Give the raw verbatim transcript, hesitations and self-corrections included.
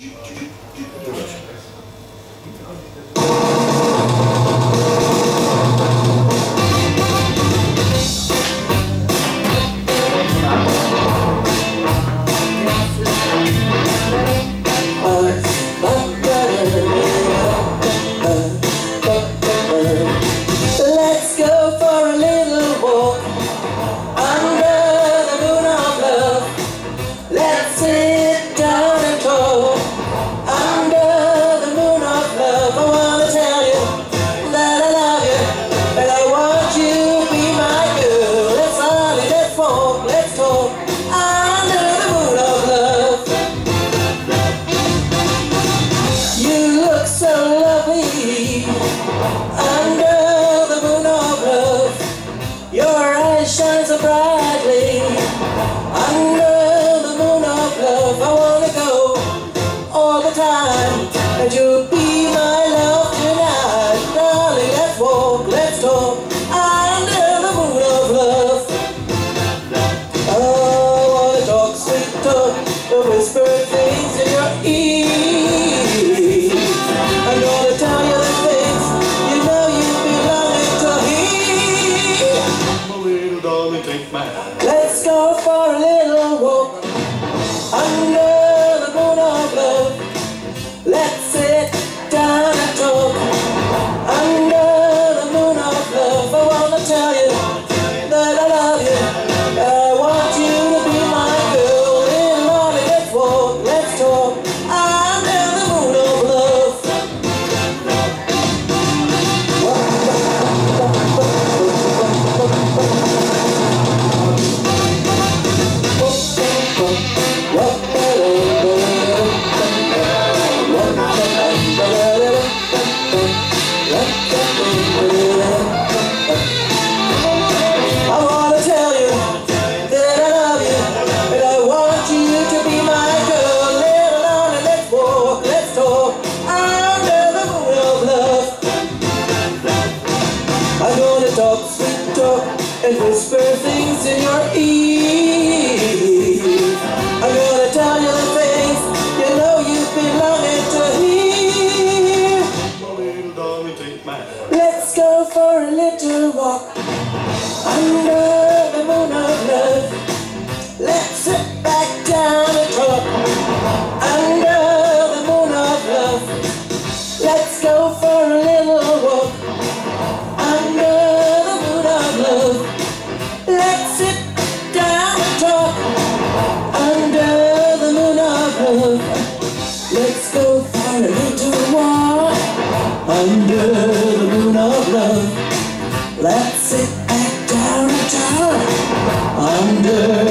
Let's go for a little walk under the moon of love. Let's sit down and talk under the moon of love. I wanna tell you that I love you, that I want you to be my girl. Let's hurry, let's walk, let's talk under the moon of love. You look so lovely under the moon of love. Your eyes shine so brightly under the moon of love. I wanna go all the time, and you'll be my love tonight. Darling, let's walk, let's talk under the moon of love. Oh, I wanna talk sweet talk, the whispered things in your ear. I'm gonna tell you the things you know you belong to hear. My little darling, take my hand. Let's go for a little walk under the moon of love. Let's sit down and talk under the moon of love. I wanna tell you that I love you, that I want you to be my girl. Little darling, let's walk, let's talk under the moon of love. I wanna tell you that I love you, that I want you to be my girl. Little darling, let's walk, let's talk under the moon of love. I'm gonna talk sweet talk and whisper things in your ear. I'm gonna tell you the things you know you belong to hear. My little darling, take my hand. Let's go for a little walk under the moon of love. Let's sit back down and talk under the moon of love. Let's go for a little walk under the moon of love. Let's sit down and talk under the moon of love. Let's go for a little walk under the moon of love. Let's sit back down and talk under